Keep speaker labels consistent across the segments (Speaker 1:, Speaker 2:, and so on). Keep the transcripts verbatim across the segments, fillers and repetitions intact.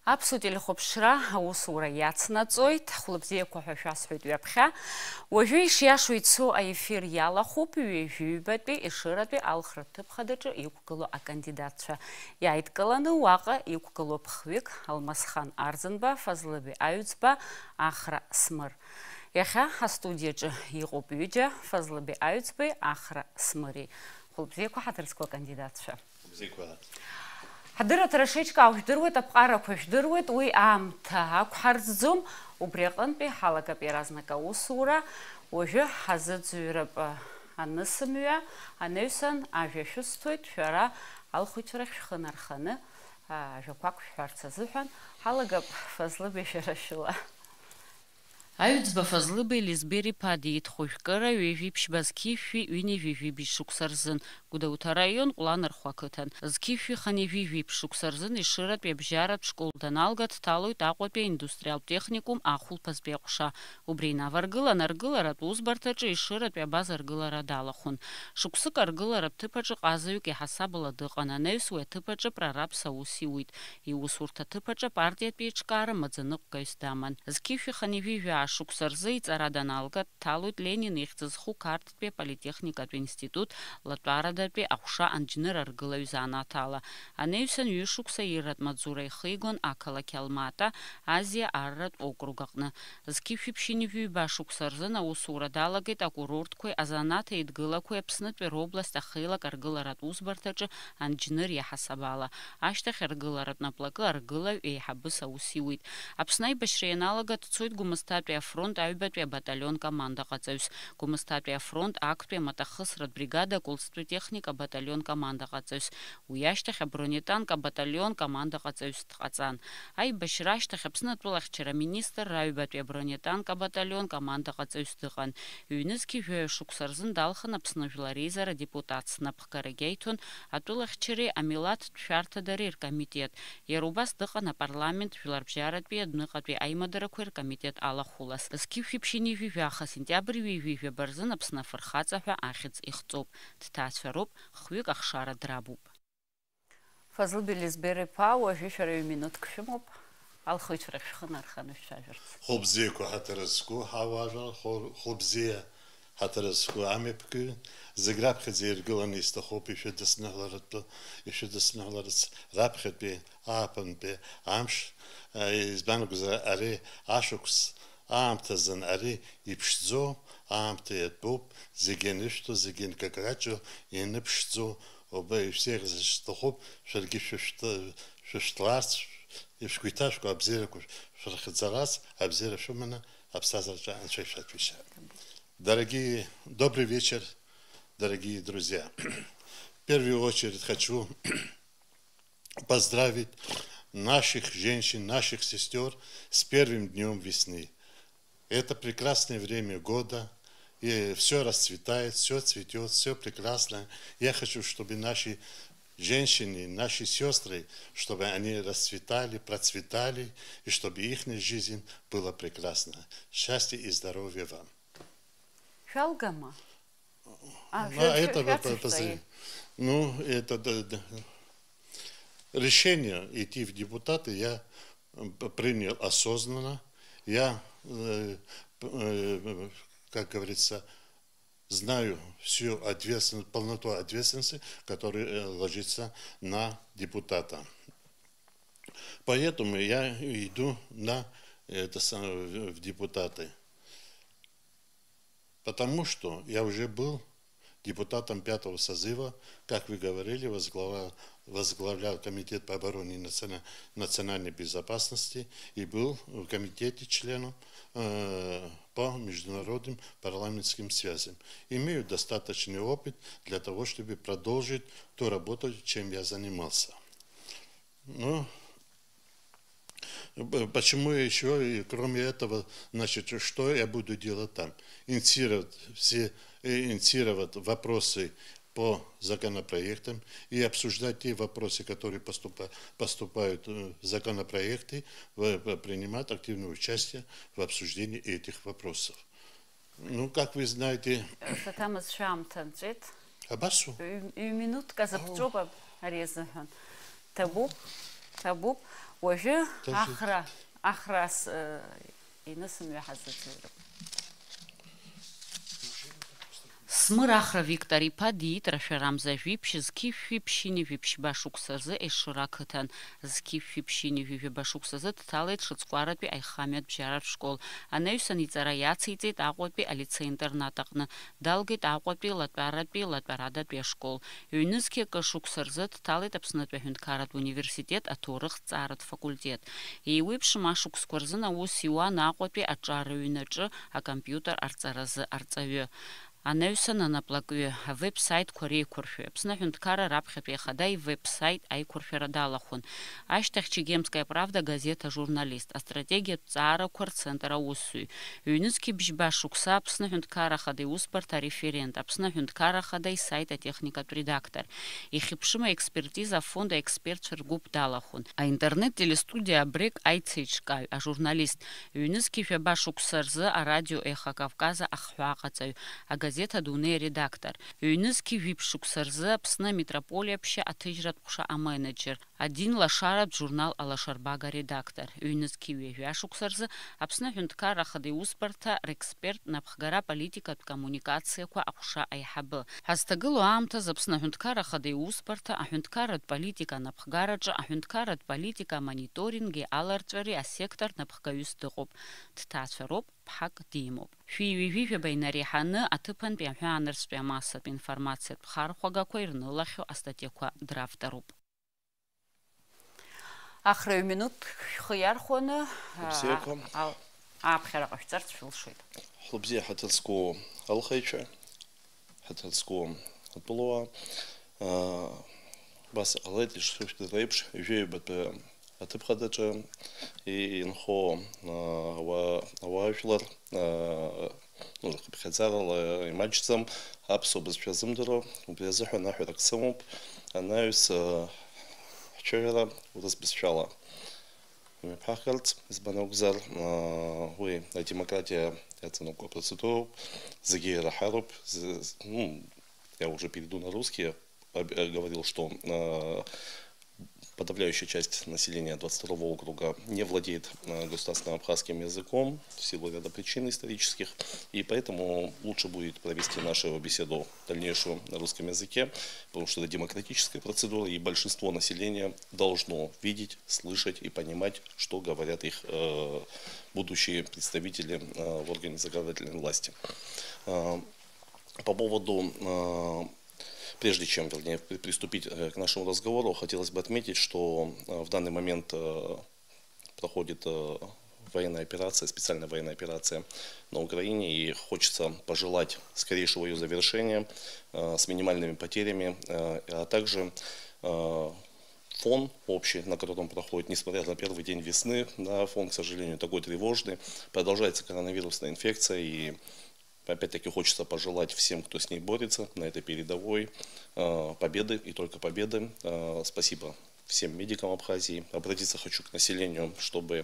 Speaker 1: Аԥсуа телехәаԥшра аусура иацнаҵоит, хәлыбзиақәа ҳәа шәасҳәоит ҩаԥхьа. Уажәы ишиашоу ицо аефир иалахуп ҩажәибатәи Ешыратәи алхратә ҭыԥхадаҿы иқәгылоу акандидатцәа. Иааидкыланы уаҟа иқәгылоу ԥхҩык Алмасхан Арзынба, Фазлыби Аҩӡба, Ахра Смыр. Иахьа астудиаҿы иҟоуп ҩыџьа Фазлыби Аҩӡбеи, Ахра Смыри. Хәлыбзиақәа ҳаҭырцқәа акандидатцәа. Ҳдырра ҭарашеиҿкаа жәдыруеит, аԥҟарақәа жәдыруеит, уи аамҭа ақәҳарӡӡом, убри аҟынтәи ҳалагап иаразнак аусура, уажәы ҳазыӡырҩып анысымҩа, анаҩсан ажәа шәысҭоит, шәара алхәыцәа рахь шәхы нарханы ажәақәак шәҳәарц азыҳәан, ҳалагап Фазлыби шәара шәыла. Аҩӡба Фазлыби Елизбер-иԥа диеитхәыжәкыра ҩажәи Зқьышәи ҩни ҩажәи шықәса рзын Гәдоуҭа раион Ҟәланырхәа ақыҭан. Зқьышәи хани ҩажәи шықәса рзын Ешыратәи абжьаратә школ даналга дҭалоит Аҟәатәи аиндустриалтә техникум ахәылԥазтәи аҟәша. Убри инаваргылан аргыларатә усбарҭаҿы Ешыратәи абаза аргылара далахәын. Шықәсык аргыларатә ҭыԥаҿы ҟазаҩык иҳасабала дыҟан, анаҩс уи аҭыԥаҿы прорабс аус иуит. Иусурҭа аҭыԥаҿы партиатәи еиҿкаара маӡаныҟәгаҩыс даман. Зқьышәи хани ҩажәи шықәса рзы иҵара даналга дҭалоит Ленин ихьӡ зху Қарҭтәи аполитехникатә институт латәарадатәи аҟәша анџьныр аргылаҩ занааҭала. Анаҩсан ҩышықәса иратә маҵура ихигон ақалақь Алмата, Азиа арратә округ аҟны. Зқьышәи ԥшьынҩажәи шықәса рзын аусура далагеит акурортқәеи азанааҭ еидгылақәеи Аԥснытәи робласт ахеилак аргыларатә усбарҭаҿы анџьныр иаҳасабала. Ашьҭахь аргыларатә наплакы аргылаҩ еиҳабыс аус иуит. Аԥсны аибашьра ианалага дцоит Гәымсҭатәи афронт аҩбатәи абаталион командаҟаҵаҩс. Гәымсҭатәи афронт актәи амаҭахысратә бригада аколстәи техника абаталион командаҟаҵаҩс. Уи ашьҭахь абронетанк абаталион командаҟаҵаҩс дҟаҵан. Аибашьра ашьҭахь Аԥсны атәылахьчара аминистр аҩбатәи абронетанк абаталион командаҟаҵаҩс дыҟан. Ҩнызқьи жәаҩа шықәса рзын далхан Аԥсны Жәлар Еизара депутатс напхгарагьы аиҭон атәылахьчареи амилаҭтә шәарҭадареи ркомитет. Иара убас дыҟан апарламент жәларбжьаратәи адәныҟатәи аимадарақәеи ркомитет алахәылас. Зқьышәи ԥшьынҩажәи аха сентиабр ҩажәи рзын Аԥсны афырхаҵа ҳәа ахьӡ ихҵоуп. Дҭаацәароуп, хҩык ахшара драбуп. Фазлыби Елизбер-иԥа, уажәы шәара ҩ-минуҭк шәымоуп. Алхыҩцәа рахь шәхы нарханы шәцәажәарц.
Speaker 2: Хәылбзиақәа ҳаҭыр зқәу ҳауаажәлар, хәылбзиа ҳаҭыр зқәу амҩаԥгаҩы, зегь раԥхьаӡа иргыланы исҭахуп ишәыдысныҳәаларц раԥхьатәи ааԥынтәи амш, избан акәзар ари ашықәс аамҭазын ари иԥшӡоу аамҭа иатәуп, зегьы анышәҭо, зегьы инкакаҷо, ианыԥшӡо, ишәзеиӷьзышьҭахуп, шәаргьы шәышәҭларц, ишәгәиҭашәкуа абзиарақәа шәырхьӡарц, абзиара шәыманы аԥсҭазаараҿы Анцәа ишәаҭәеишьа. Дорогие, добрый вечер, дорогие друзья. В первую очередь хочу поздравить наших женщин, наших сестер с первым днем весны. Это прекрасное время года, и все расцветает, все цветет, все прекрасно. Я хочу, чтобы наши женщины, наши сестры, чтобы они расцветали, процветали, и чтобы их жизнь была прекрасна. Счастья и здоровья вам.
Speaker 1: Шалгама?
Speaker 2: А, это, ну, это да, да. Решение идти в депутаты я принял осознанно. Я, э, э, как говорится, знаю всю ответственность, полноту ответственности, которая ложится на депутата. Поэтому я иду на это, в депутаты. Потому что я уже был депутатом пятого созыва, как вы говорили, возглавлял, возглавлял комитет по обороне и национальной безопасности и был в комитете членом э, по международным парламентским связям. Имею достаточный опыт для того, чтобы продолжить ту работу, чем я занимался. Ну, почему еще, и кроме этого, значит, что я буду делать там? Инициировать все, инициировать вопросы по законопроектам и обсуждать те вопросы, которые поступают, поступают в законопроекты, принимать активное участие в обсуждении этих вопросов. Ну, как вы знаете... Абасу?
Speaker 1: Минутка за птроба резахан. Табу, табу. Уажәы ахра ахрас инысымҩа ҳазыӡырҩып. Смыр ахра Виктор иԥа диит рашәарамза жәиԥшь зқьышәшәиԥшьини жәиԥшьба шықәсазы Ешыра ақыҭан. Зқьышәшәиԥшьини жәиԥшьба шықәсазы дҭалеит Шыцкәаратәи аихамҩатә бжьаратә школ. Анаҩсан иҵара иациҵеит Аҟәатәи алицеи-интернат аҟны. Далгеит Аҟәатәи Латәаратәи Латәарадатәи ашкол. Ҩнызқьи акы шықәса рзы дҭалеит Аԥснытәи аҳәынҭқарратә университет аҭоурых-ҭҵааратә факультет. Еиуеиԥшым ашықәсқәа рзын аус иуан Аҟәатәи аҿарҩнаҿы акомпиутер арҵаразы арҵаҩы. Анаҩсан анаплакҩы авеб-сайтқәа реиқәыршәоит. Аԥсны аҳәынҭқарра раԥхьатәи ахада ивеб-сайт аиқәыршәара далахәын. Ашьҭахь Чегемская правда газета ажурналист, астратегиатә ҭҵаарақәа рцентр аусзуҩ. Ҩнызқьи бжьба шықәса Аԥсны аҳәынҭқарра ахада иусбарҭа ареферент, Аԥсны аҳәынҭқарра ахада исайт атехникатә редактор. Ихьыԥшым аекспертиза афонд аекспертцәа ргәыԥ далахәын. Аинтернет-телестудиа абрек аицеиҿкааҩ, ажурналист. Ҩнызқьи жәаба шықәса рзы арадио Ехо Кавказа ахҳәааҟаҵаҩ, агазета адунеи редактор. Ҩнызқьи жәиԥшь шықәса рзы Аԥсны аметрополиаԥшьа аҭыжьратә ҟәша аменеджер, адин лашаратә журнал алашарбага редактор. Ҩнызқьи ҩажәа шықәса рзы Аԥсны аҳәынҭқарра ахада иусбарҭа рексперт напхгара политикатә коммуникациақәа аҟәша аиҳабы. Ҳазҭагылоу аамҭаз Аԥсны аҳәынҭқарра ахада иусбарҭа аҳәынҭқарратә политика напхгараҿы аҳәынҭқарратә политика мониторинги аларҵәареи асектор напхгаҩыс дыҟоуп. Дҭаацәароуп, ԥҳак димоуп. Шәиҩажәижәаба инареиҳаны аҭыԥантәи аҳәаанаырцәтәи амассатә информациатә хархәагақәа ирнылахьоу астатиақәа дравторуп. Ахраҩ минут шәхы иархәаны ааԥхьараҟа шәцарц шәылшоит.
Speaker 3: Хлыбзиа ҳаҭыцку алхаҩцәа, ҳаҭыцку атәылауаа, бас ҟалеит ишшәыхьӡыз реиԥш ҩажәеибатәи аҭыԥ хадаҿы инхо ауаажәлар рхыԥхьаӡарала имаҷӡам, аԥсуа бызшәа зымдыруа, убри азыҳәан аҳәарак сымоуп, анаҩс ҳҽыжәара урыс бызшәала имҩаԥаҳгарц, избан акәзар, уи адемократиа иаҵанакуа процедуроуп, зегьы ираҳароуп. Я уже перейду на русский, я говорил, что подавляющая часть населения двадцать второго округа не владеет государственным абхазским языком в силу ряда причин исторических, и поэтому лучше будет провести нашу беседу дальнейшую на русском языке, потому что это демократическая процедура, и большинство населения должно видеть, слышать и понимать, что говорят их э, будущие представители э, в органе законодательной власти. Э, по поводу э, Прежде чем, вернее, приступить к нашему разговору, хотелось бы отметить, что в данный момент проходит военная операция, специальная военная операция на Украине, и хочется пожелать скорейшего ее завершения с минимальными потерями, а также фон общий, на котором проходит, несмотря на первый день весны, да, фон, к сожалению, такой тревожный, продолжается коронавирусная инфекция, и опять-таки хочется пожелать всем, кто с ней борется на этой передовой, победы и только победы. Спасибо всем медикам Абхазии. Обратиться хочу к населению, чтобы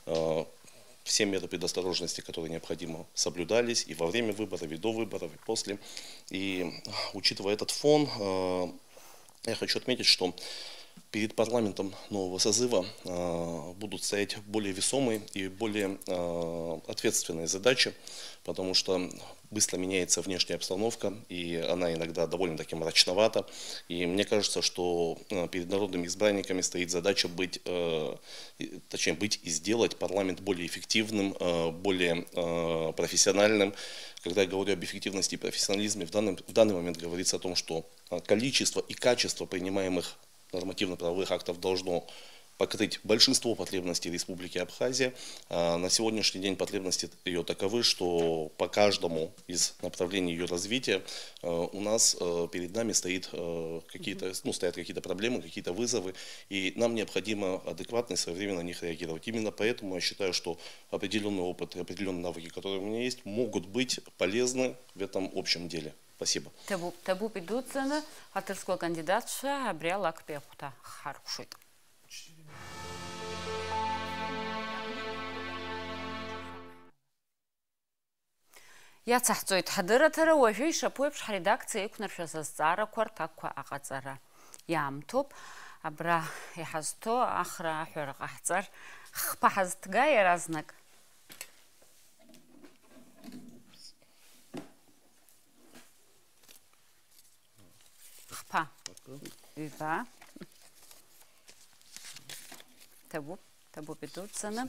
Speaker 3: все меры предосторожности, которые необходимо, соблюдались и во время выборов, и до выборов, и после. И учитывая этот фон, я хочу отметить, что перед парламентом нового созыва э, будут стоять более весомые и более э, ответственные задачи, потому что быстро меняется внешняя обстановка, и она иногда довольно-таки мрачновата. И мне кажется, что э, перед народными избранниками стоит задача быть, э, точнее, быть и сделать парламент более эффективным, э, более э, профессиональным. Когда я говорю об эффективности и профессионализме, в данный, в данный момент говорится о том, что количество и качество принимаемых нормативно-правовых актов должно покрыть большинство потребностей Республики Абхазия. А на сегодняшний день потребности ее таковы, что по каждому из направлений ее развития у нас перед нами стоит какие-то, ну, стоят какие-то проблемы, какие-то вызовы, и нам необходимо адекватно и своевременно на них реагировать. Именно поэтому я считаю, что определенный опыт и определенные навыки, которые у меня есть, могут быть полезны в этом общем деле. Спасибо.
Speaker 1: Табу пидуцена, хатырского кандидатша, обрела к пехота харкшит. Я цахцоит хадыратара, уажей шапуепш редакция икунаршаса зара квартаква агацара. Ямтоп, абра иҳазҭо ахра аҳәара ҟаҳҵар хԥа ҳазҭга иаразнак. Хԥа ҩба ҭабуп ҭабуп идуӡӡаны.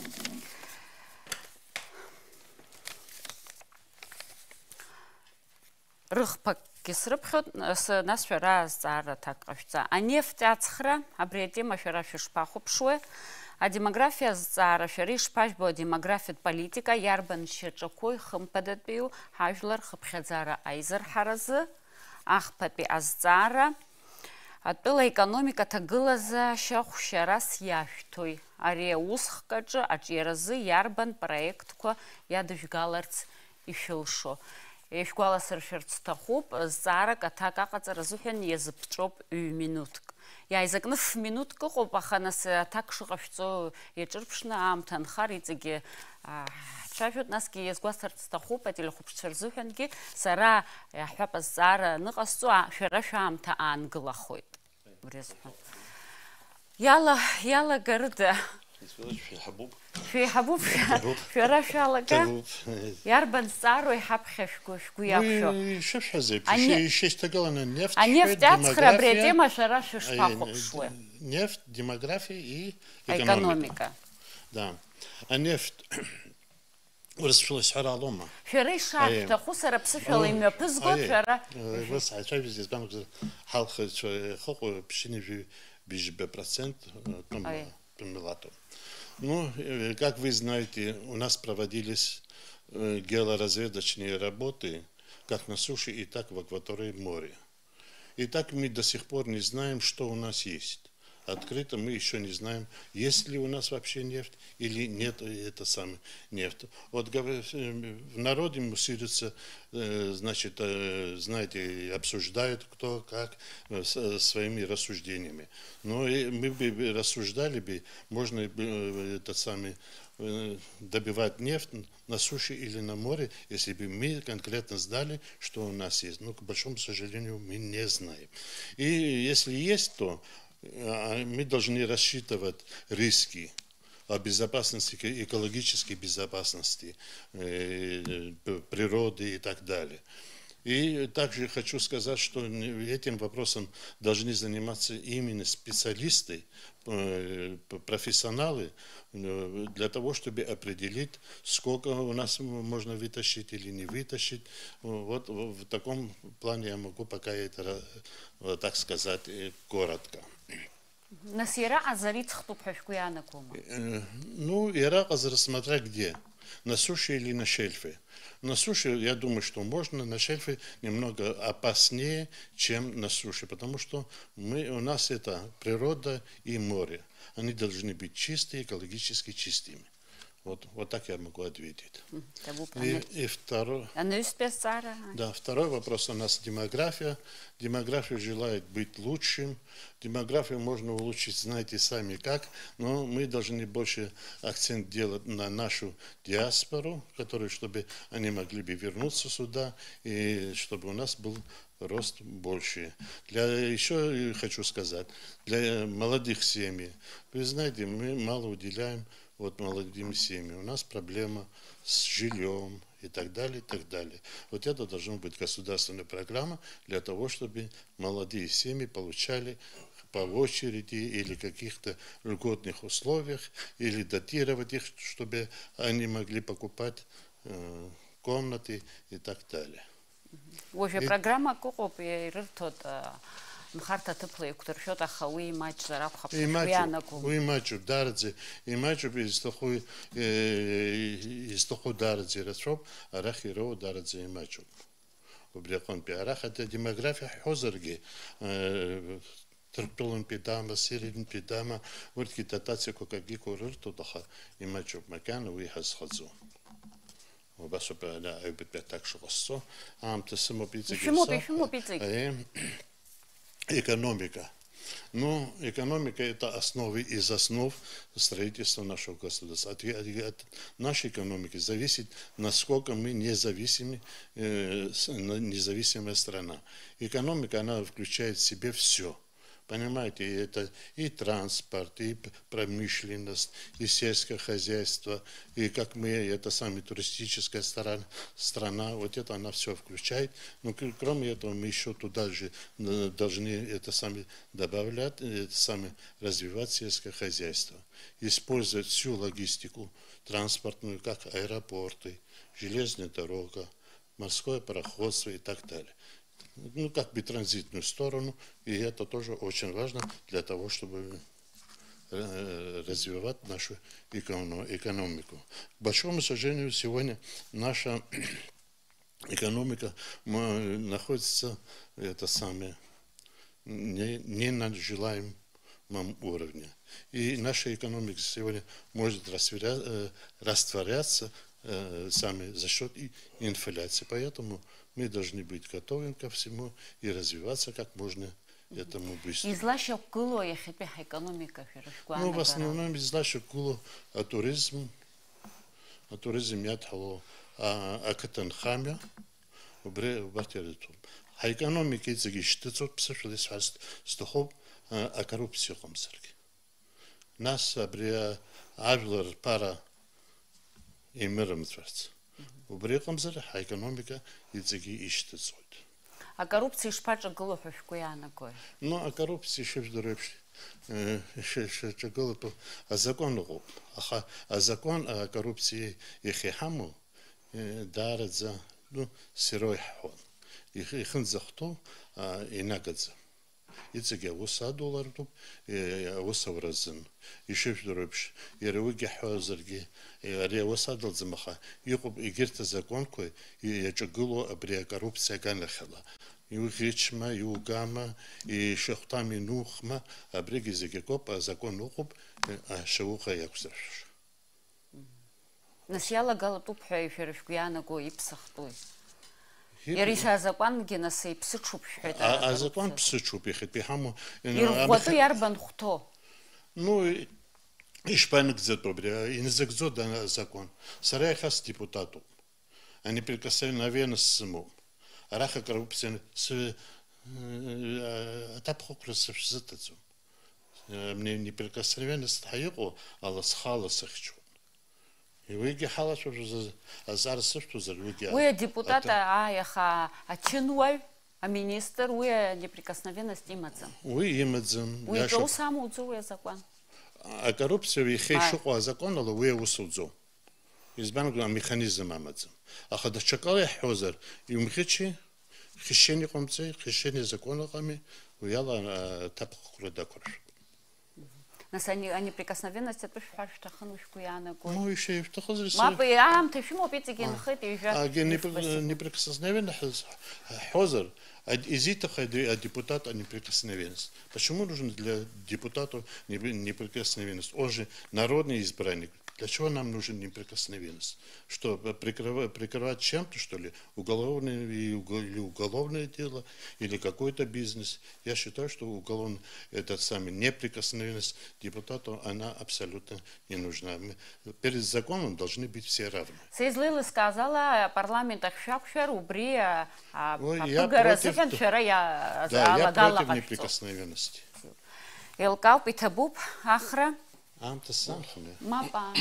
Speaker 1: Рыхԥакгьы срыԥхьоит, нас шәара азҵаара аҭак ҟашәҵа. Анефть аҵхра, абри атема шәара шәышԥахәаԥшуеи? Адемографиа азҵаара шәара ишԥажәбо адемографиатә политика иарбан шьаҿақәоу хымԥадатәиу ҳажәлар рхыԥхьаӡара аизырҳаразы, ахԥатәи азҵаара, атәыла економика аҭагылазаашьа хәшьарас иашәҭои, ари аусхкаҿы аҿиаразы иарбан проектқәа иадыжәгаларц ишәылшо. Ишәгәаласыршәарц сҭахуп, зҵаарак аҭак аҟаҵара азыҳәан иазыԥҵәоуп ҩ-минуҭк. Иааизакны ф-минуҭк ыҟоуп, аха нас аҭак шыҟашәҵо иаҿырԥшны аамҭа анхар иҵегьы ҳцәажәоит, насгьы иазгәасҭарц сҭахуп ателехәаԥшцәа рзыҳәангьы сара иаҳҳәап азҵаара аныҟасҵо шәара шәаамҭа аангылахоит. Иалагарыда? Шәеиҳабуп шәара шәалага? Иарбан зҵаароу иҳаԥхьа шәгәы иақәшәо? Анефть аҵхра абри атема шәара шәышԥахәаԥшуеи?
Speaker 2: Нефть, демография и
Speaker 1: экономика.
Speaker 2: Да. Анефть урысшәала алома.
Speaker 1: Шәара ишашәҭаху сара ԥсышәала имҩаԥызгоит шәара.
Speaker 2: Ҳалхыцәа хыҟоу ԥшьыни бижбе процент милату. Ну, как вы знаете, у нас проводились геолоразведочные работы как на суше, и так в акватории моря. И так мы до сих пор не знаем, что у нас есть. Открыто мы еще не знаем, есть ли у нас вообще нефть или нет это самое нефть. Вот в народе мусорится, значит, знаете, обсуждают кто как своими рассуждениями. Но мы бы рассуждали бы, можно этот самый добивать нефть на суше или на море, если бы мы конкретно знали, что у нас есть. Но, к большому сожалению, мы не знаем. И если есть, то мы должны рассчитывать риски о безопасности, экологической безопасности, природы и так далее. И также хочу сказать, что этим вопросом должны заниматься именно специалисты, профессионалы, для того, чтобы определить, сколько у нас можно вытащить или не вытащить. Вот в таком плане я могу пока это, так сказать, коротко.
Speaker 1: Нас Ирак азарит хтупхашкуянакума.
Speaker 2: Ну, Ирак азар смотря где. На суше или на шельфе. На суше, я думаю, что можно, на шельфе немного опаснее, чем на суше, потому что мы, у нас это природа и море. Они должны быть чистые, экологически чистыми. Вот, вот так я могу ответить. И, и второй, да, второй вопрос у нас демография. Демография желает быть лучшим. Демографию можно улучшить, знаете сами как, но мы должны больше акцент делать на нашу диаспору, которую, чтобы они могли бы вернуться сюда, и чтобы у нас был рост больше. Для, еще хочу сказать, для молодых семей, вы знаете, мы мало уделяем вот молодым семьям. У нас проблема с жильем и так далее, и так далее. Вот это должна быть государственная программа для того, чтобы молодые семьи получали по очереди или каких-то льготных условиях, или датировать их, чтобы они могли покупать э, комнаты и так далее.
Speaker 1: Уже и... программа купов и ртот. Мхарта теплый, который счет ахауи матч зараб
Speaker 2: и матчу, и матчу дарзе, и матчу из того из того дарзе расшоп, арахиро дарзе и матчу. Убрякон пиарах это демография хозерги. Терпелон пидама, сирин пидама, вот китатация кокаги курорту таха и матчу макан уихаз хазу. وبس لا بتبتك شو قصة عم تسمو بيتزا
Speaker 1: شو شو بيتزا
Speaker 2: экономика. Ну, экономика – это основы из основ строительства нашего государства. От, от нашей экономики зависит, насколько мы независимы, э, независимая страна. Экономика, она включает в себе все. Понимаете, и это и транспорт, и промышленность, и сельское хозяйство, и как мы, это самая туристическая страна, страна, вот это она все включает. Но кроме этого мы еще туда же должны это сами добавлять, это сами развивать сельское хозяйство, использовать всю логистику транспортную, как аэропорты, железная дорога, морское пароходство и так далее. Ну, как бы транзитную сторону, и это тоже очень важно для того, чтобы развивать нашу экономику. К большому сожалению, сегодня наша экономика находится это самое, не, не на желаемом уровне. И наша экономика сегодня может растворяться сами за счет инфляции. Поэтому мы должны быть готовы ко всему и развиваться как можно этому быстрее.
Speaker 1: Излаша куло ехепе экономика фиршкуана.
Speaker 2: Ну, в основном излаша куло а туризм, а туризм ятхало, а катанхамя, убре убатериту. А экономика из-за гиштецот псашились фаст стохоб а коррупцию комсарки. Нас абре авлер пара и миром творц. Убре комсар, а экономика из-за гиштецот.
Speaker 1: А коррупция шпача куло фиршкуана кой.
Speaker 2: Ну, а коррупция еще вдруг еще голубо, а закон лгу, а закон о коррупции и хихаму дарит за ну сырой хон, их их захту и нагадза. И цеге уса доллар туп, и уса вразен. Еще вдруг и ревуги хозерги, и ревуса долзмаха. И куб и герта закон кой, и я чугуло обре коррупция ганахала. И ухичма, и угама, и шахтами нухма, а бреги закекоп, а закон ухуб, а шауха якусраш.
Speaker 1: Насяла галатуп фиршкуана кой ипсахтой. Ириса закон генаса ипсичуп.
Speaker 2: А закон псичуп, их пихаму.
Speaker 1: Ирхвату ярбан хто.
Speaker 2: Ну, и шпанок за добре, и не закзо да закон. Сарайхас депутату. Они прикосновенно с самому. Раха коррупция с атапхоклас в зытацу. Мне неприкосновенность хайо, а схала сахчу. И выги хала что за азар что за выги.
Speaker 1: Вы депутата а яха а чинуай, а министр вы неприкосновенность имадзам.
Speaker 2: Вы имадзам.
Speaker 1: Вы то саму дзуя закон.
Speaker 2: А коррупция вы хейшу а закон, але вы усудзу. Избан механизм амадзам. А хада чакала хозар и умхичи хищение комцы, хищение закона ками, уяла тапхура дакурш.
Speaker 1: Нас они они прикосновенность это что ханушку я на гой.
Speaker 2: Ну еще и в тохозрис.
Speaker 1: Мапы ам ты фимо пиццеген хит и же.
Speaker 2: А неприкосновенность хозар, изита хайды депутат, а неприкосновенность. Почему нужен для депутата неприкосновенность? Он же народный избранник. Для чего нам нужен неприкосновенность? Что, прикрывать, прикрывать чем-то, что ли? Уголовное или уголовное дело, или какой-то бизнес? Я считаю, что уголовная, эта самая неприкосновенность депутату, она абсолютно не нужна. Мы, перед законом должны быть все равны.
Speaker 1: Сейзлила сказала, парламент ахшапшер, убри, а
Speaker 2: я против,
Speaker 1: вчера я
Speaker 2: да, я против неприкосновенности.
Speaker 1: Элкау питабуб, ахра.
Speaker 3: Ну,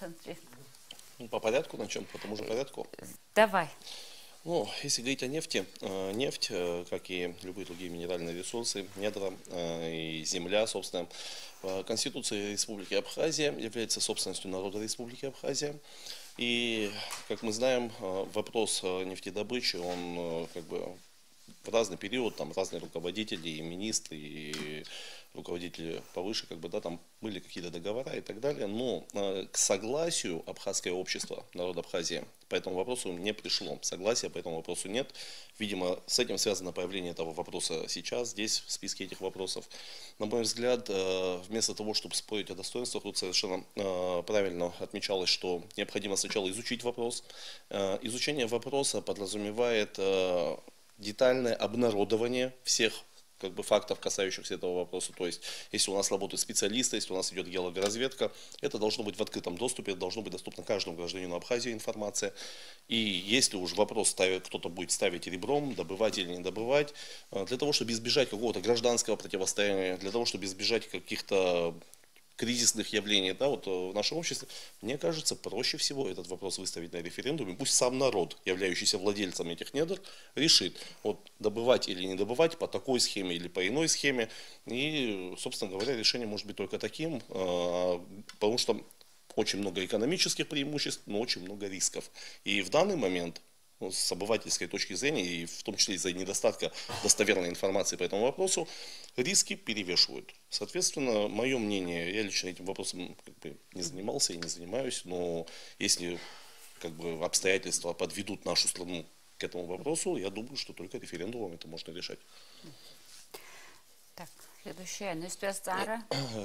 Speaker 3: по порядку начнем, по тому же порядку.
Speaker 1: Давай.
Speaker 3: Ну, если говорить о нефти, нефть, как и любые другие минеральные ресурсы, недра и земля, собственно, Конституция Республики Абхазия является собственностью народа Республики Абхазия. И, как мы знаем, вопрос нефтедобычи, он как бы в разный период, там разные руководители, и министры, и руководители повыше, как бы, да, там были какие-то договора и так далее, но э, к согласию абхазское общество, народ Абхазии, по этому вопросу не пришло. Согласия по этому вопросу нет. Видимо, с этим связано появление этого вопроса сейчас, здесь, в списке этих вопросов. На мой взгляд, э, вместо того, чтобы спорить о достоинствах, тут совершенно э, правильно отмечалось, что необходимо сначала изучить вопрос. Э, изучение вопроса подразумевает э, детальное обнародование всех как бы фактов, касающихся этого вопроса. То есть, если у нас работают специалисты, если у нас идет геологоразведка, это должно быть в открытом доступе, это должно быть доступно каждому гражданину Абхазии информация. И если уж вопрос ставит, кто-то будет ставить ребром, добывать или не добывать, для того, чтобы избежать какого-то гражданского противостояния, для того, чтобы избежать каких-то кризисных явлений, да, вот в нашем обществе, мне кажется, проще всего этот вопрос выставить на референдуме. Пусть сам народ, являющийся владельцем этих недр, решит, вот, добывать или не добывать по такой схеме или по иной схеме. И, собственно говоря, решение может быть только таким, потому что очень много экономических преимуществ, но очень много рисков. И в данный момент, ну, с обывательской точки зрения, и в том числе из-за недостатка достоверной информации по этому вопросу, риски перевешивают. Соответственно, мое мнение, я лично этим вопросом как бы не занимался и не занимаюсь, но если как бы обстоятельства подведут нашу страну к этому вопросу, я думаю, что только референдумом это можно решать.
Speaker 1: Так, следующее. Демография.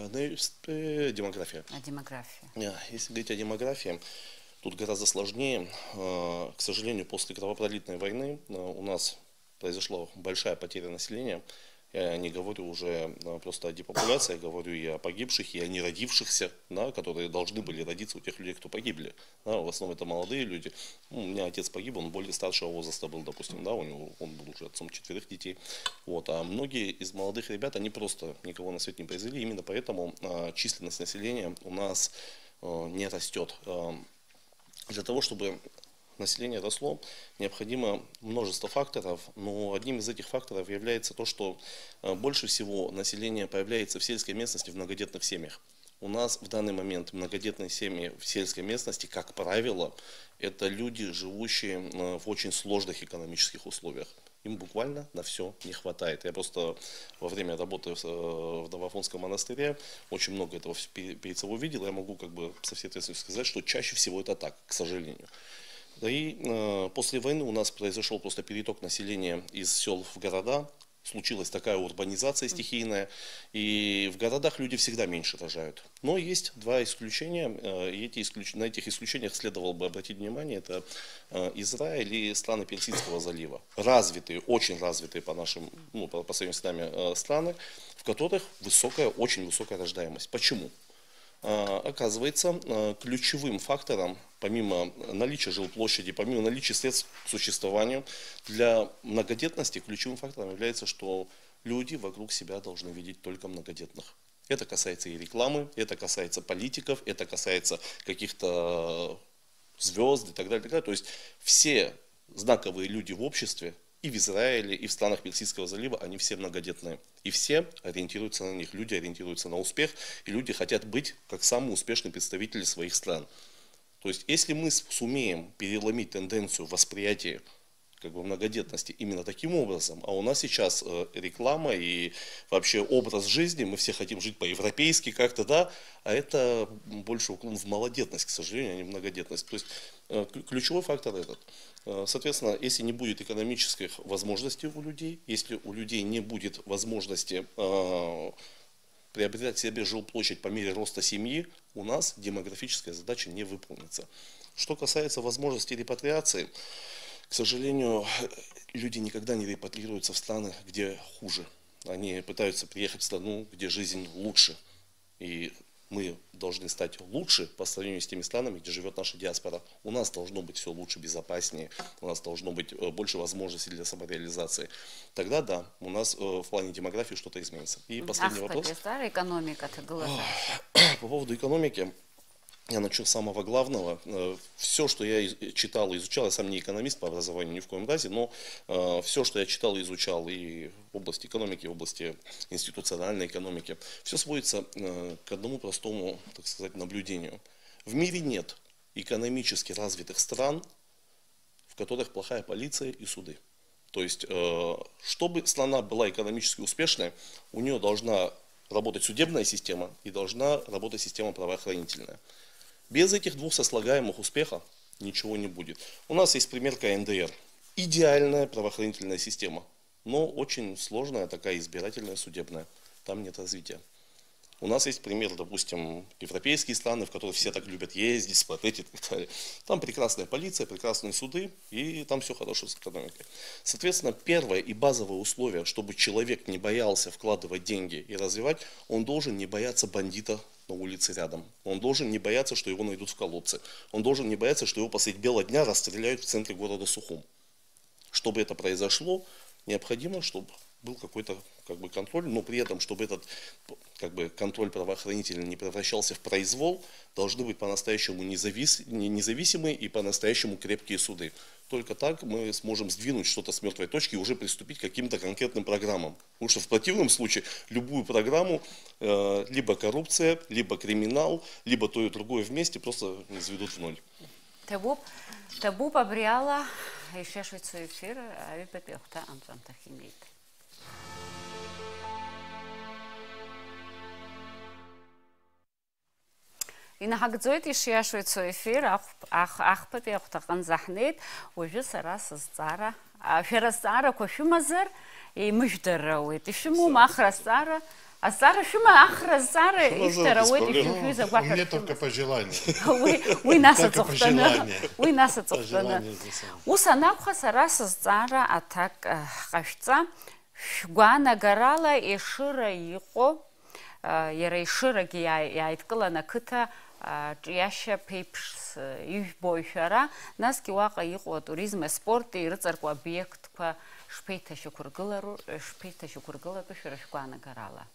Speaker 3: Демография.
Speaker 1: А демография.
Speaker 3: Если говорить о демографии, тут гораздо сложнее. К сожалению, после кровопролитной войны у нас произошла большая потеря населения. Я не говорю уже просто о депопуляции, я говорю и о погибших, и о неродившихся, да, которые должны были родиться у тех людей, кто погибли. Да, в основном это молодые люди. Ну, у меня отец погиб, он более старшего возраста был, допустим, да, у него, он был уже отцом четверых детей. Вот, а многие из молодых ребят, они просто никого на свет не произвели, именно поэтому а, численность населения у нас а, не растет. А, для того, чтобы население росло, необходимо множество факторов, но одним из этих факторов является то, что больше всего населения появляется в сельской местности в многодетных семьях. У нас в данный момент многодетные семьи в сельской местности, как правило, это люди, живущие в очень сложных экономических условиях. Им буквально на все не хватает. Я просто во время работы в Новоафонском монастыре очень много этого перед собой видел. Я могу как бы со всей ответственностью сказать, что чаще всего это так, к сожалению. И э, после войны у нас произошел просто переток населения из сел в города. Случилась такая урбанизация стихийная, и в городах люди всегда меньше рожают. Но есть два исключения, и эти исключ... на этих исключениях следовало бы обратить внимание, это Израиль и страны Персидского залива. Развитые, очень развитые по нашим, ну, по, по сравнению с нами страны, в которых высокая, очень высокая рождаемость. Почему? Оказывается, ключевым фактором, помимо наличия жилплощади, помимо наличия средств к существованию, для многодетности ключевым фактором является, что люди вокруг себя должны видеть только многодетных. Это касается и рекламы, это касается политиков, это касается каких-то звезд и так далее, и так далее. То есть все знаковые люди в обществе, и в Израиле, и в странах Персидского залива, они все многодетные. И все ориентируются на них. Люди ориентируются на успех, и люди хотят быть как самые успешные представители своих стран. То есть, если мы сумеем переломить тенденцию восприятия как бы многодетности именно таким образом, а у нас сейчас реклама и вообще образ жизни, мы все хотим жить по-европейски как-то, да, а это больше уклон в малодетность, к сожалению, а не в многодетность. То есть ключевой фактор этот. Соответственно, если не будет экономических возможностей у людей, если у людей не будет возможности э, приобретать себе жилплощадь по мере роста семьи, у нас демографическая задача не выполнится. Что касается возможности репатриации, к сожалению, люди никогда не репатриируются в страны, где хуже. Они пытаются приехать в страну, где жизнь лучше. И мы должны стать лучше по сравнению с теми странами, где живет наша диаспора. У нас должно быть все лучше, безопаснее, у нас должно быть больше возможностей для самореализации. Тогда да, у нас в плане демографии что-то изменится. И последний
Speaker 1: Ах,
Speaker 3: вопрос.
Speaker 1: Старая экономика, ты
Speaker 3: По поводу экономики. Я начну с самого главного. Все, что я читал и изучал, я сам не экономист по образованию ни в коем разе, но все, что я читал и изучал и в области экономики, и в области институциональной экономики, все сводится к одному простому, так сказать, наблюдению. В мире нет экономически развитых стран, в которых плохая полиция и суды. То есть, чтобы страна была экономически успешной, у нее должна работать судебная система и должна работать система правоохранительная. Без этих двух сослагаемых успеха ничего не будет. У нас есть пример ка эн дэ эр. Идеальная правоохранительная система, но очень сложная такая избирательная, судебная. Там нет развития. У нас есть пример, допустим, европейские страны, в которые все так любят ездить, смотреть и так далее. Там прекрасная полиция, прекрасные суды, и там все хорошо с экономикой. Соответственно, первое и базовое условие, чтобы человек не боялся вкладывать деньги и развивать, он должен не бояться бандита на улице рядом. Он должен не бояться, что его найдут в колодце. Он должен не бояться, что его посредь бела дня расстреляют в центре города Сухум. Чтобы это произошло, необходимо, чтобы был какой-то как бы контроль, но при этом, чтобы этот как бы контроль правоохранителей не превращался в произвол, должны быть по-настоящему независ... независимые и по-настоящему крепкие суды. Только так мы сможем сдвинуть что-то с мертвой точки и уже приступить к каким-то конкретным программам. Потому что в противном случае любую программу, э, либо коррупция, либо криминал, либо то и другое вместе просто изведут в ноль.
Speaker 1: Табу, табу побряла, еще швейцу эфир, а вы попехта Антон Тахимит. Инахагзоит ишиашвейцу эфир, ах ах попехта канзахнет, уже сарас зара, а ферасара кошумазер и муждерует. Ишему махрасара. А Сара шума ахра Сара иштарует и фьюза
Speaker 2: У меня только пожелания.
Speaker 1: Уй наса цохтана. Уй наса цохтана. Усанакха Сара Сара атак кашца. Шгуана гарала и шира иқо. Яра шира гия яйткала кыта яша пейпс ивбойшара. Нас киуака иқо туризм спорт и рыцарку объект по шпейта шукургылару шпейта шукургылару шира шгуана гарала.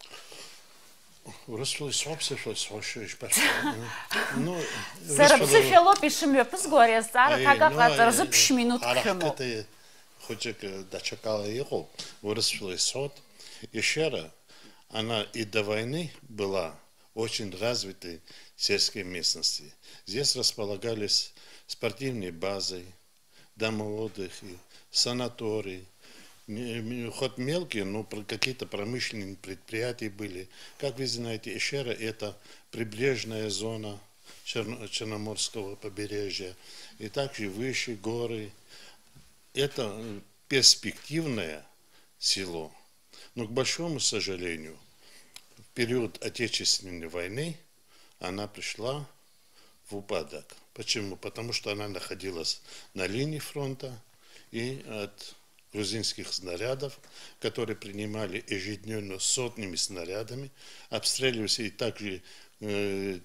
Speaker 2: Расшли свобся, что свобся, что ну.
Speaker 1: Сарапсы фило пишем я позгоря, Сара как как разопш минут кому.
Speaker 2: Это хоть дочекала его, расшли сот. Еще раз, она и до войны была очень развитой в сельской местности. Здесь располагались спортивные базы, дома отдыха, санатории. Хоть мелкие, но какие-то промышленные предприятия были. Как вы знаете, Ишера – это прибрежная зона Черноморского побережья. И также выше горы. Это перспективное село. Но, к большому сожалению, в период Отечественной войны она пришла в упадок. Почему? Потому что она находилась на линии фронта и от грузинских снарядов, которые принимали ежедневно сотнями снарядами, обстреливались и также э,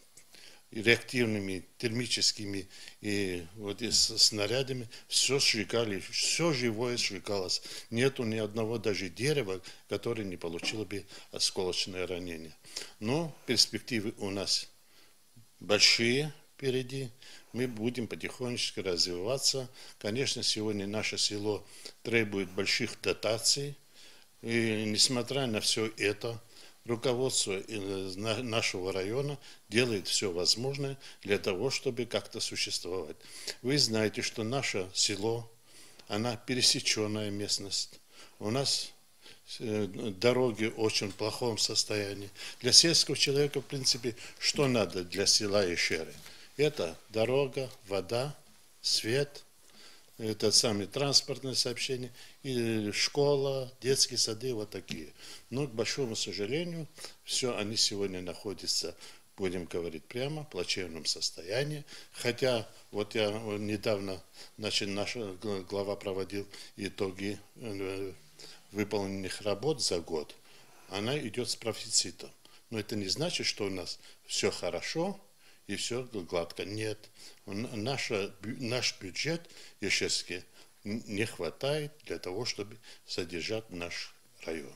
Speaker 2: реактивными термическими и вот и снарядами, все сжигали, все живое сжигалось. Нету ни одного даже дерева, которое не получило бы осколочное ранение. Но перспективы у нас большие впереди. Мы будем потихонечку развиваться. Конечно, сегодня наше село требует больших дотаций. И несмотря на все это, руководство нашего района делает все возможное для того, чтобы как-то существовать. Вы знаете, что наше село, она пересеченная местность. У нас дороги в очень плохом состоянии. Для сельского человека, в принципе, что надо для села Ишеры? Это дорога, вода, свет, это самые транспортные сообщения, и школа, детские сады, вот такие. Но, к большому сожалению, все они сегодня находятся, будем говорить прямо, в плачевном состоянии. Хотя, вот я недавно, значит, наш глава проводил итоги выполненных работ за год. Она идет с профицитом. Но это не значит, что у нас все хорошо, и все гладко. Нет. Наша, наш бюджет ешевский не хватает для того, чтобы содержать наш район.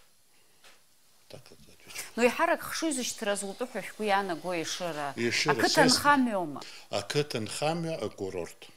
Speaker 2: Так отвечу.
Speaker 1: Ну и харак хшу изучить разлуту, хашку я на го Ишера.
Speaker 2: Ишера.
Speaker 1: А Катанхамиома?
Speaker 2: А Катанхамия, а курорт.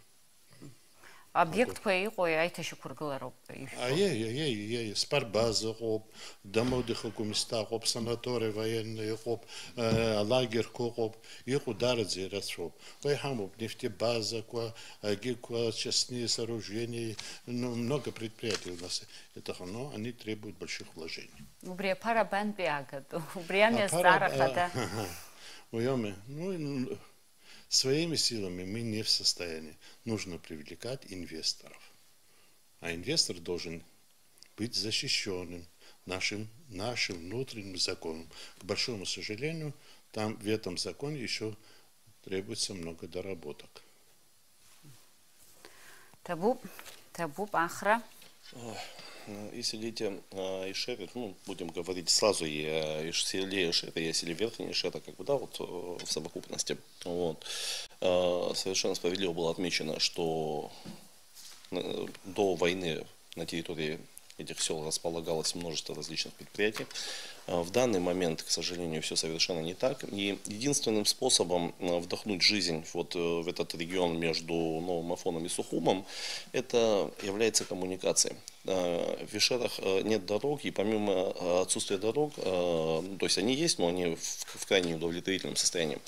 Speaker 1: Объект по иго и айта шукургалароб.
Speaker 2: А я, я, я, я, спортбаза, хоп, дома отдыха места, хоп, санатории военные, хоп, лагерь, хоп, их ударят за раз, хоп. Ой, хамоп, нефтебаза, ква, ква, частные сооружения, ну, много предприятий у нас. Это, но они требуют больших вложений.
Speaker 1: Убрия пара бан биагад, убрия мне стара хата.
Speaker 2: Уйоме, ну, своими силами мы не в состоянии. Нужно привлекать инвесторов. А инвестор должен быть защищенным, нашим, нашим внутренним законам. К большому сожалению, там в этом законе еще требуется много доработок.
Speaker 1: Табу, табу, ахра.
Speaker 3: Если идти о Ишере, ну, будем говорить сразу и о селе Ишера, и о селе Верхней Ишера, как бы, да, вот в совокупности. Вот. Совершенно справедливо было отмечено, что до войны на территории этих сел располагалось множество различных предприятий. В данный момент, к сожалению, все совершенно не так. И единственным способом вдохнуть жизнь вот в этот регион между Новым Афоном и Сухумом, это является коммуникацией. В Ишерах нет дорог, и помимо отсутствия дорог, то есть они есть, но они в крайне неудовлетворительном состоянии.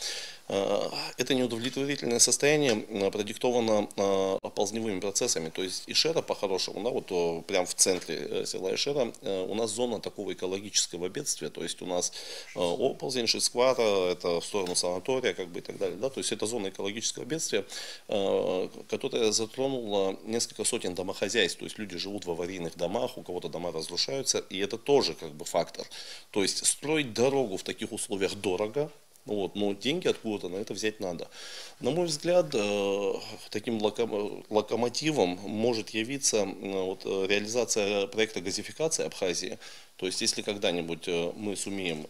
Speaker 3: Это неудовлетворительное состояние продиктовано оползневыми процессами. То есть Ишера, по-хорошему, да, вот прямо в центре села Ишера, у нас зона такого экологического бедствия. То есть у нас оползень, Шисквара, это в сторону санатория, как бы и так далее. Да? То есть это зона экологического бедствия, которая затронула несколько сотен домохозяйств. То есть люди живут в аварийных домах, у кого-то дома разрушаются, и это тоже как бы фактор. То есть строить дорогу в таких условиях дорого. Вот, но деньги откуда-то на это взять надо. На мой взгляд, таким локомотивом может явиться вот, реализация проекта газификации Абхазии. То есть, если когда-нибудь мы сумеем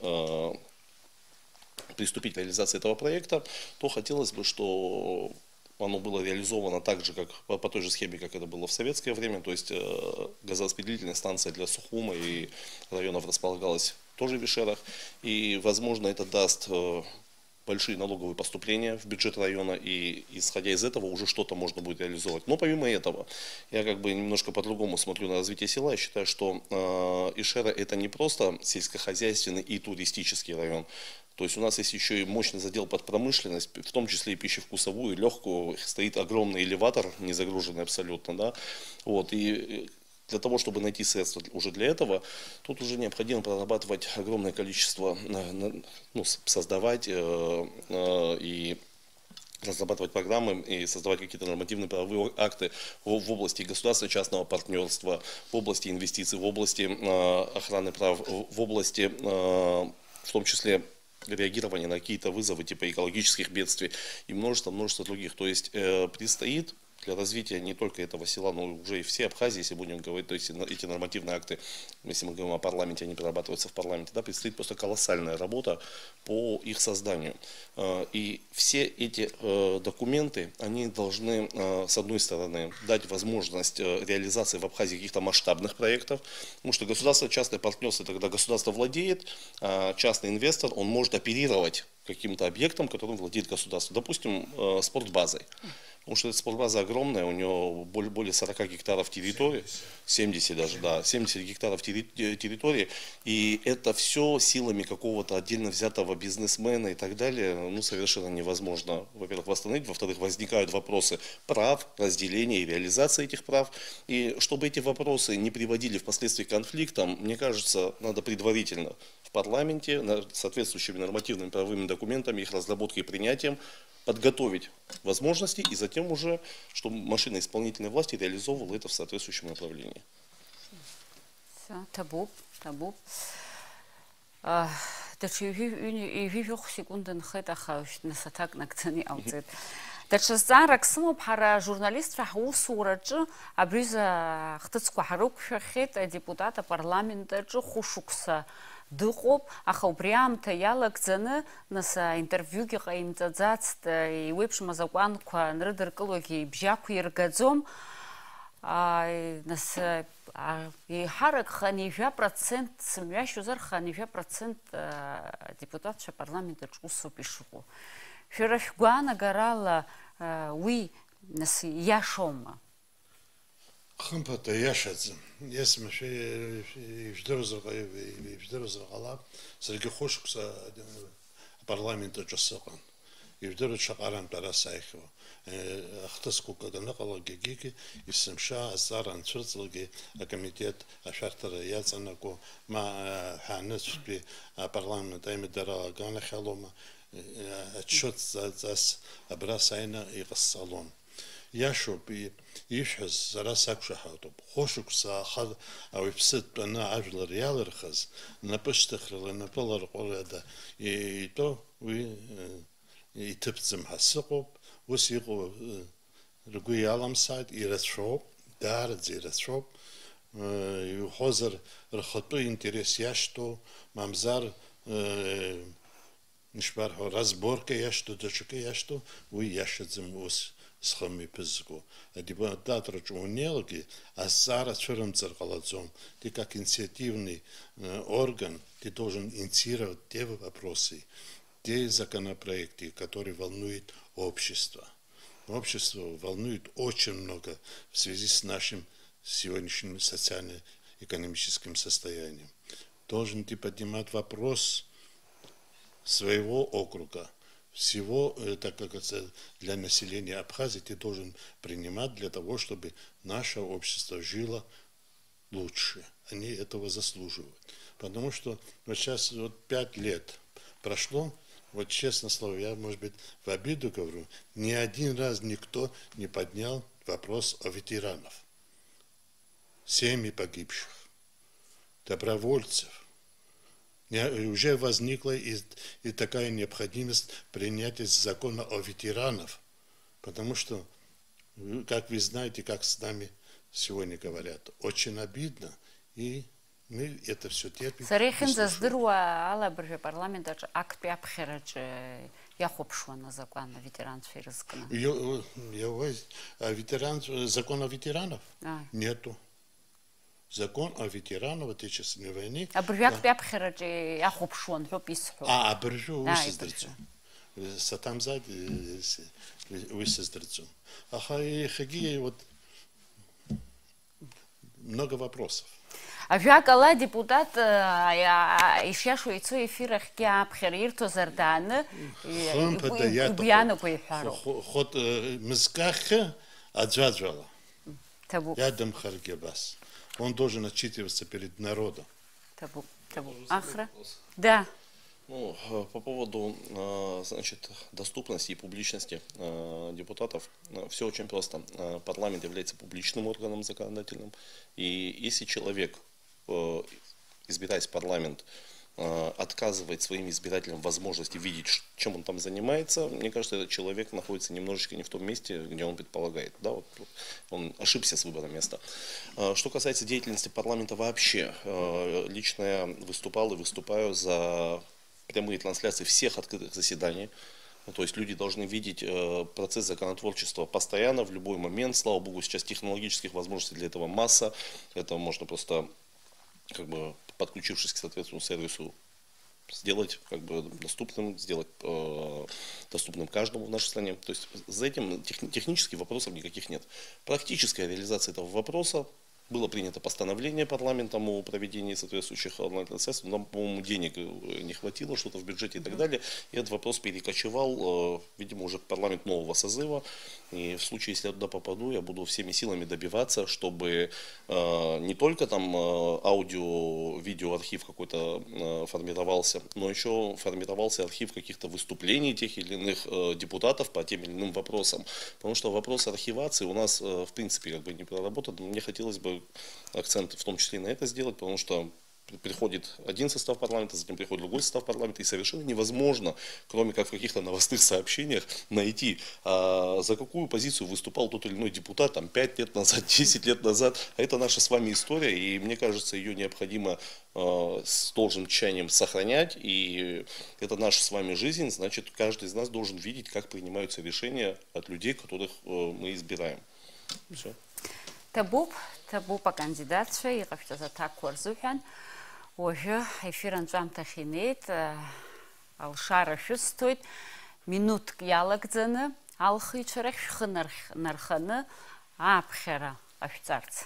Speaker 3: приступить к реализации этого проекта, то хотелось бы, что оно было реализовано так же, как по, по той же схеме, как это было в советское время. То есть газораспределительная станция для Сухума и районов располагалась тоже в Ишерах, и, возможно, это даст большие налоговые поступления в бюджет района, и, исходя из этого, уже что-то можно будет реализовать. Но помимо этого, я как бы немножко по-другому смотрю на развитие села. Я считаю, что э, Ишера это не просто сельскохозяйственный и туристический район. То есть у нас есть еще и мощный задел под промышленность, в том числе и пищевкусовую, и легкую. Стоит огромный элеватор, не загруженный абсолютно, да. Вот, и для того, чтобы найти средства уже для этого, тут уже необходимо прорабатывать огромное количество, ну, создавать э, э, и разрабатывать программы и создавать какие-то нормативные правовые акты в, в области государственно-частного партнерства, в области инвестиций, в области э, охраны прав, в области, э, в том числе, реагирования на какие-то вызовы типа экологических бедствий и множество-множество других. То есть э, предстоит для развития не только этого села, но уже и всей Абхазии, если будем говорить, то есть эти нормативные акты, если мы говорим о парламенте, они прорабатываются в парламенте, да, предстоит просто колоссальная работа по их созданию. И все эти документы, они должны, с одной стороны, дать возможность реализации в Абхазии каких-то масштабных проектов, потому что государственно-частное партнерство, это когда государство владеет, а частный инвестор, он может оперировать каким-то объектом, которым владеет государство, допустим, спортбазой. Потому что эта спортбаза огромная, у нее более сорока гектаров территории, семьдесят даже, да, семьдесят гектаров территории, и это все силами какого-то отдельно взятого бизнесмена и так далее, ну, совершенно невозможно, во-первых, восстановить, во-вторых, возникают вопросы прав, разделения и реализации этих прав, и чтобы эти вопросы не приводили впоследствии к конфликтам, мне кажется, надо предварительно в парламенте, соответствующими нормативными правовыми документами, их разработкой и принятием, подготовить возможности и затем уже, чтобы машина исполнительной власти реализовывала это в соответствующем направлении.
Speaker 1: Все, табу, табу. Дачи вивих секунден хэта хауш на сатак на кцани аутзет. Дачи зарак смо пара журналист фахус ураджи абриза хтцку харук хэта депутата парламента джу хушукса дыхоп, аха убри аамҭа иалагӡаны нас аинтервиугьы ҟаимҵаӡацт, иуеиԥшым азакәанқәа нрыдыркылогьы ибжьы ақәиргаӡом. Нас иҳаракхан ижәа процент сымҩашьозар хан ижәа процент депутатцәа апарламент аҿы усоуп ишыҟоу. Шәара шәгәаанагарала уи нас ииашоума?
Speaker 2: Хымԥада иашаӡам. Иасмашәа ижәдыруазар ҟалап, саргьы хәышықәса апарламент аҿы сыҟан. Ижәдыруеит шаҟа арантәара сааихьоу. Ахҭысқәак даныҟалогьы егьигьы исымша азҵаара анцәырҵлогьы акомитет ашәарҭара иаҵанаго, ма ҳааныцәтәи апарламент аимадара аганахьалома, отчет ҵас абра сааины иҟасҵалон. يشوب يشحز راسك شحاطب خوشك ساخذ أو يبسط أنا عجل ريال رخز نبشتخل نبلر قرده يتو وي يتبتزم حسقوب وسيقو رجوي علم سايد يرتشوب دار زيرتشوب يحضر رخطو انترس يشتو ممزار نشبره разборка يشتو دشكه يشتو ويشتزم وس سخمي بزغو дебо датроч унелги а зараз чурам церкаладзом ты как инициативный орган ты должен инициировать те вопросы те законопроекты которые волнуют общество общество волнует очень много в связи с нашим сегодняшним социально-экономическим состоянием должен ты поднимать вопрос своего округа всего, так как это для населения Абхазии, ты должен принимать для того, чтобы наше общество жило лучше. Они этого заслуживают. Потому что вот сейчас вот пять лет прошло, вот честно слово, я, может быть, в обиду говорю, ни один раз никто не поднял вопрос о ветеранах, семьи погибших, добровольцев. Уже возникла и, и такая необходимость принятия закона о ветеранах, потому что, как вы знаете, как с нами сегодня говорят, очень обидно, и мы это все терпим.
Speaker 1: Сарехин заздырва алабрже парламента акт пяпхерач яхопшвана закон о ветеранах ферзкна.
Speaker 2: А ветеран закон о ветеранах нету. Закон о ветеранах Отечественной войны.
Speaker 1: А бржак пяпхерач яхопшван хописхо.
Speaker 2: А бржу высездрцу. Сатамзад высездрцу. Аха и хаги вот много вопросов.
Speaker 1: А жакала депутат еще шуйцу эфирах кяпхерирто зарданы. Убьяну куйхару.
Speaker 2: Ход мзках аджаджала.
Speaker 1: Табу.
Speaker 2: Ядам харгебас. Он должен отчитываться перед народом.
Speaker 1: Табу, табу. Ахра? Да.
Speaker 3: Ну, по поводу, значит, доступности и публичности депутатов, все очень просто. Парламент является публичным органом законодательным, и если человек, избираясь в парламент, отказывает своим избирателям возможности видеть, чем он там занимается, мне кажется, этот человек находится немножечко не в том месте, где он предполагает. Да? Вот он ошибся с выбором места. Что касается деятельности парламента вообще, лично я выступал и выступаю за прямые трансляции всех открытых заседаний. То есть люди должны видеть процесс законотворчества постоянно, в любой момент. Слава богу, сейчас технологических возможностей для этого масса. Это можно просто, как бы, подключившись к соответствующему сервису, сделать как бы доступным, сделать э, доступным каждому в нашей стране. То есть за этим тех, технических вопросов никаких нет. Практическая реализация этого вопроса. Было принято постановление парламентом о проведении соответствующих онлайн-трансляций, но, по-моему, денег не хватило, что-то в бюджете и так далее. И этот вопрос перекочевал, видимо, уже в парламент нового созыва. И в случае, если я туда попаду, я буду всеми силами добиваться, чтобы не только там аудио-видео архив какой-то формировался, но еще формировался архив каких-то выступлений тех или иных депутатов по тем или иным вопросам. Потому что вопрос архивации у нас, в принципе, как бы не проработан. Мне хотелось бы акцент в том числе и на это сделать, потому что приходит один состав парламента, затем приходит другой состав парламента, и совершенно невозможно, кроме как в каких-то новостных сообщениях, найти, а за какую позицию выступал тот или иной депутат там, пять лет назад, десять лет назад. А это наша с вами история, и мне кажется, ее необходимо э, с должным тщанием сохранять, и это наша с вами жизнь, значит, каждый из нас должен видеть, как принимаются решения от людей, которых э, мы избираем. Все.
Speaker 1: Табуб, табуб по кандидатстве, и как-то за так корзухан. Уже эфиран жам тахинет, алшара шустоит, минут ялагдзаны, алхичарах шхнарханы, апхера, офицарц.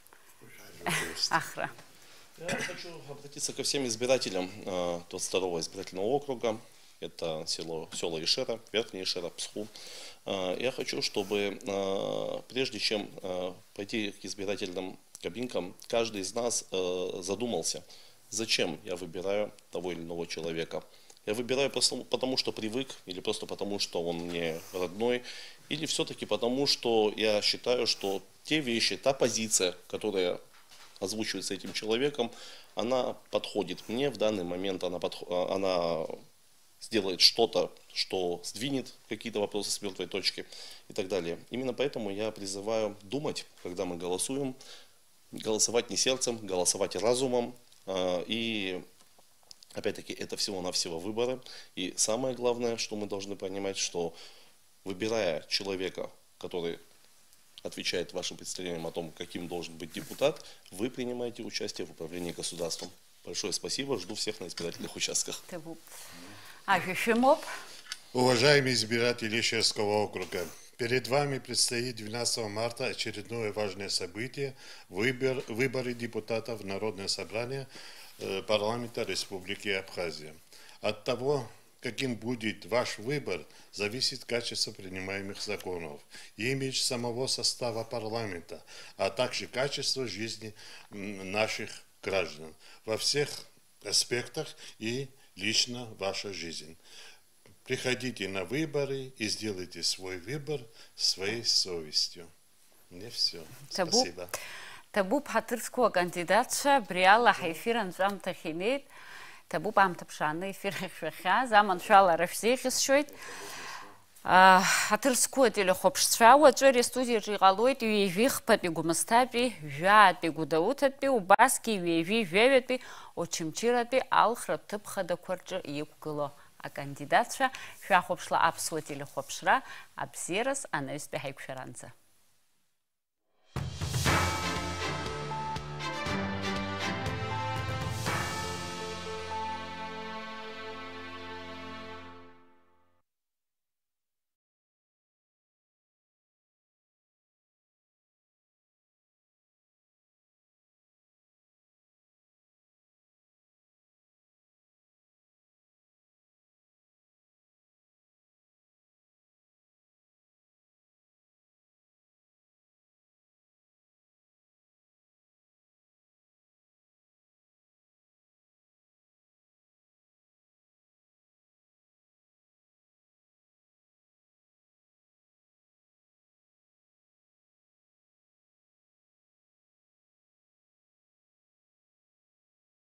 Speaker 1: Ахра.
Speaker 3: Я хочу обратиться ко всем избирателям двадцать второго избирательного округа. Это село, село Ишера, Верхняя Ишера, Псху. Я хочу, чтобы прежде чем пойти к избирательным кабинкам, каждый из нас задумался, зачем я выбираю того или иного человека. Я выбираю просто потому, что привык, или просто потому, что он мне родной, или все-таки потому, что я считаю, что те вещи, та позиция, которая озвучивается этим человеком, она подходит мне в данный момент, она, подх... она сделает что-то, что сдвинет какие-то вопросы с мертвой точки и так далее. Именно поэтому я призываю думать, когда мы голосуем, голосовать не сердцем, голосовать разумом. И опять-таки это всего-навсего выборы. И самое главное, что мы должны понимать, что выбирая человека, который отвечает вашим представлениям о том, каким должен быть депутат, вы принимаете участие в управлении государством. Большое спасибо, жду всех на избирательных участках.
Speaker 2: Уважаемые избиратели Ишерского округа, перед вами предстоит двенадцатого марта очередное важное событие – выбор, выборы депутатов в Народное собрание э, парламента Республики Абхазия. От того, каким будет ваш выбор, зависит качество принимаемых законов, имидж самого состава парламента, а также качество жизни наших граждан во всех аспектах и лично ваша жизнь. Приходите на выборы и сделайте свой выбор своей совестью. Мне все. Спасибо.
Speaker 1: Табу хатырского кандидатша Бриала Хайфиран зам тахинет. Табу пам тапшаны эфир хвеха заман шала рафсехис шойт. Хатырского телехопшца уаджери студии жигалойт юевих папигумастапи жат пигудаутатпи убаски юеви веветпи очимчиратпи алхрат тыпхада кварджа иекугыло. А кандидатша шахопшла абсуа телехопшра абзерас анаюспе хайкшаранца.